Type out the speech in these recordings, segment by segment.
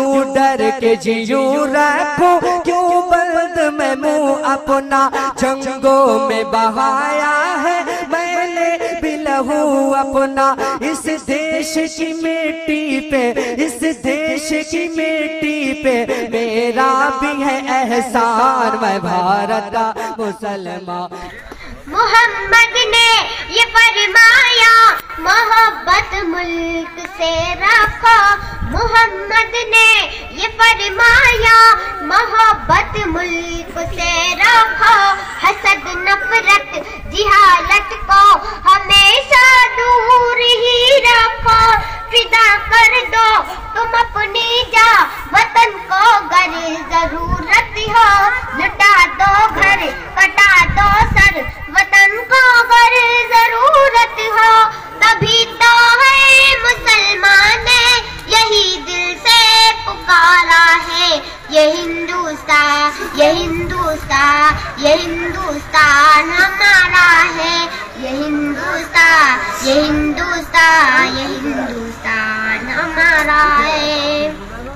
क्यों डर के जीऊं रखूं, क्यों बंद मैं मुंह अपना जंगों में बहाया है मैंने भी लहू अपना। इस देश की मिट्टी पे, इस देश की मिट्टी पे मेरा भी है एहसान, मैं भारत का मुसलमान। मोहम्मद ने ये फरमाया मोहब्बत मुल्क से रखो, मोहम्मद ने ये फरमाया मोहब्बत मुल्क से रखो। हसद नफरत जिहालत को हमेशा दूर ही रखो। फिदा कर दो तुम अपनी जा वतन को गर जरूरत हो, लुटा दो घर कटा दो सर वतन को गर जरूरत हो। तभी तो है मुसलमान यही दिल से पुकारा है, ये हिंदुस्तान, ये हिंदुस्तान, ये हिंदुस्तान हमारा है, ये हिंदुस्तान, ये हिंदुस्तान, ये हिंदुस्तान हमारा है।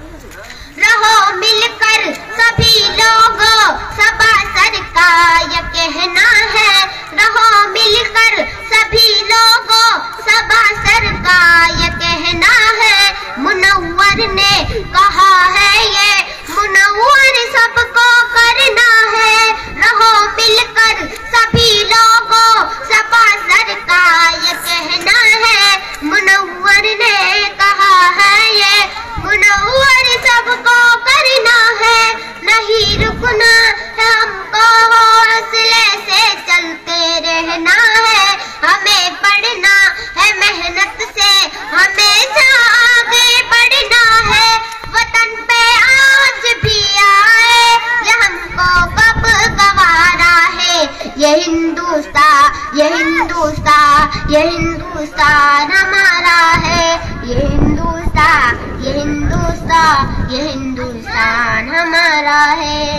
रहो मिलकर सभी लोगों सबा सर का ये कहना है, रहो मिलकर सभी लोगों सबा सर का ये कहना है। मुनव्वर ने कहा है ये मुनव्वर सबको करना है, रहो मिलकर सभी लोगों सबा सर का ये कहना है। मुनव्वर ने कहा है ये मुनव्वर सबको करना है, नहीं रुकना है हमको हौसले से चलते रहना है। हमें पढ़ना है मेहनत से हमेशा आगे बढ़ना है, वतन पे आज भी आए ये हमको कब गवारा है। ये हिंदुस्तान, ये हिंदुस्तान, ये हिंदुस्तान हमारा है, ये हिंदुस्तान, ये हिंदुस्तान, ये हिंदुस्तान हमारा है।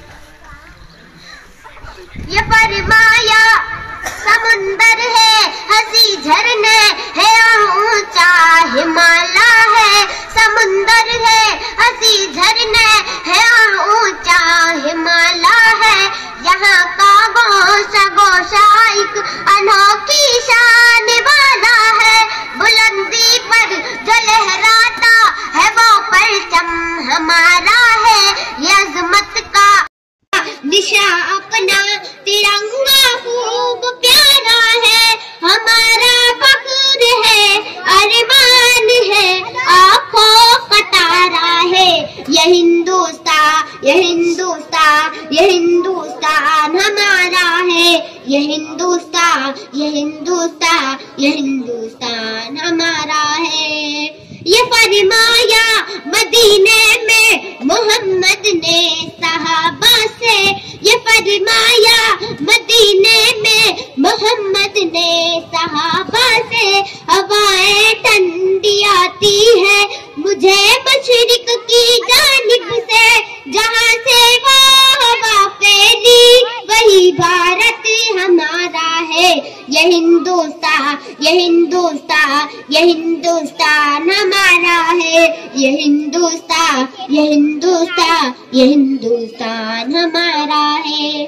ये फरमाया समुंदर है हंसी झरने है ऊंचा हिमालय है, समुंदर है हंसी झरने है ऊंचा हिमालय है। यहाँ का गोशा गोशा एक अनोखी शान वाला है, बुलंदी पर जो लहराता है वो परचम हमारा है। ये अजमत का निशा अपना तिरंगा खूब प्यारा है, हमारा फख्र है अरमान है आँखों का तारा है। ये हिंदुस्तान, ये हिंदुस्तान, ये हिंदुस्तान हमारा है, ये हिंदुस्तान, ये हिंदुस्तान, ये हिंदुस्तान हमारा है। ये फरमाया मदीने में मोहम्मद ने सहाबा से, ये फरमाया मदीने में मोहम्मद ने सहाबा से। हवाएं ठंडी आती है मुझे मशरिक की जानिब से, जहाँ से वो हवा फैली वही भारत हमारा है। ये हिंदुस्तान, ये हिंदुस्तान, ये हिंदुस्तान हमारा है, ये हिंदुस्तान, ये हिंदुस्तान, ये हिंदुस्तान हमारा है।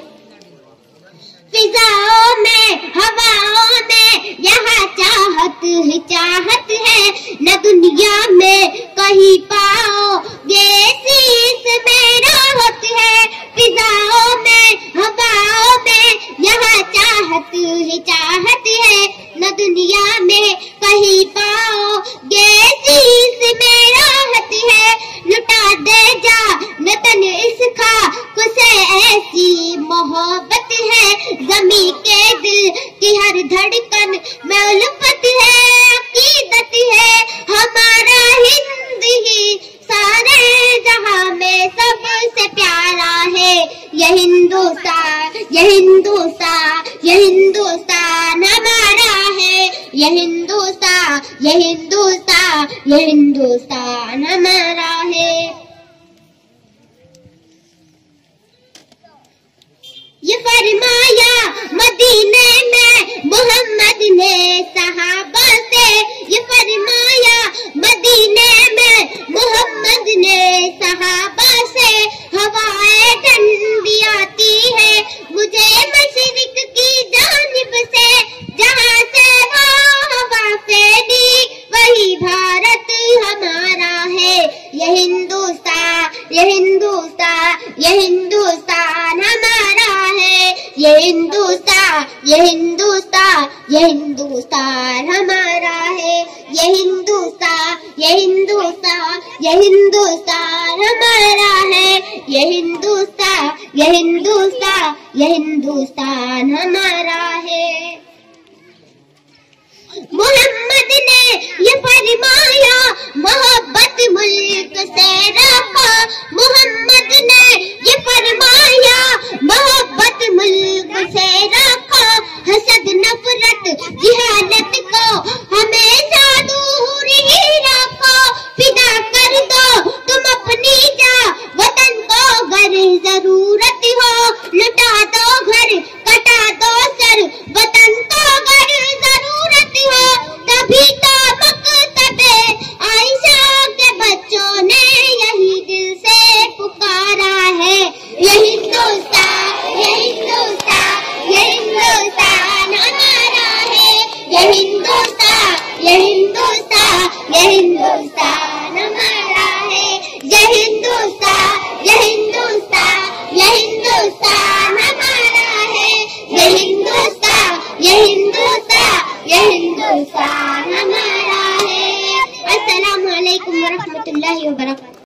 फिजाओं में हवाओं में यहाँ चाहत ही चाहत है, न दुनिया में कहीं पाओगे इसमें राहत है। फिजाओं में हवाओं में यहाँ चाहत ही चाहत है, न दुनिया में कहीं पाओगे इसमें राहत है। लुटा दे जा न तन इस खाक से ऐसी मोहब्बत है, ज़मीं के दिल की हर धड़कन में उल्फत है अकीदत है। हमारा हिंद ही सारे जहां में सबसे प्यारा है। ये हिंदुस्तान, ये हिंदुस्तान, ये हिंदुस्तान हमारा है, ये हिंदुस्तान, ये हिंदुस्तान, ये हिंदुस्तान हमारा है। ये फरमाया मदीने में मोहम्मद ने सहाबा से, ये फरमाया मदीने में मोहम्मद ने सहाबा से हवाएं ठंडी आती है, मुझे मशरिक की जानिब से जहां से वो हवा फेरी वही भारत हमारा है। ये हिंदुस्तान, ये हिंदुस्तान, ये हिंदुस्तान हमारा है। ये हिंदुस्तान, ये हिंदुस्तान, ये हिंदुस्तान हमारा है। ये हिंदुस्तान, ये हिंदुस्तान, ये हिंदुस्तान हमारा है। ये हिंदुस्तान, ये हिंदुस्तान, ये हिंदुस्तान हमारा है। मोहम्मद ने ये फरमाया मोहब्बत मुल्क से रखा। मोहम्मद ने ये फरमाया मोहब्बत मुल्क से रखा। हसद नफरत जिहालत को हमेशा दूर ही रखो। फिदा कर दो तुम अपनी जा वतन को अगर जरूरत हो। लुटा दो घर कटा दो सर वतन को अगर जरूरत हो। तभी तो मकतबे आयशा के बच्चों ने यही दिल से पुकारा है। ये हिंदुस्तान, ये हिंदुस्तान, ये हिंदुस्तान हमारा है। ये हिंदुस्तान, ये हिंदुस्तान, ये हिंदुस्तान